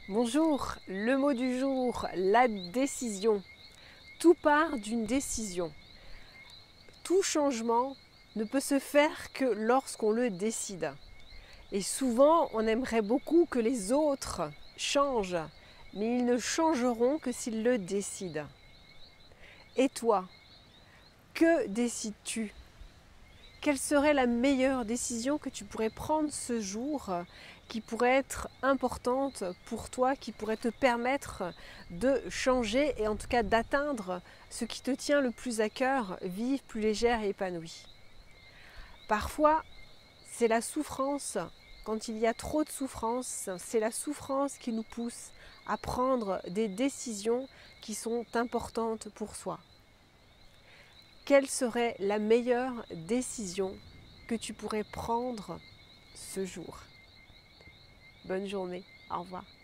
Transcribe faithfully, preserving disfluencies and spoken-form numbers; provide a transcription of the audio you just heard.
Bonjour, le mot du jour, la décision. Tout part d'une décision. Tout changement ne peut se faire que lorsqu'on le décide. Et souvent, on aimerait beaucoup que les autres changent, mais ils ne changeront que s'ils le décident. Et toi, que décides-tu ? Quelle serait la meilleure décision que tu pourrais prendre ce jour, qui pourrait être importante pour toi, qui pourrait te permettre de changer et en tout cas d'atteindre ce qui te tient le plus à cœur, vivre plus légère et épanouie. Parfois, c'est la souffrance. Quand il y a trop de souffrance, c'est la souffrance qui nous pousse à prendre des décisions qui sont importantes pour soi. Quelle serait la meilleure décision que tu pourrais prendre ce jour ? Bonne journée, au revoir.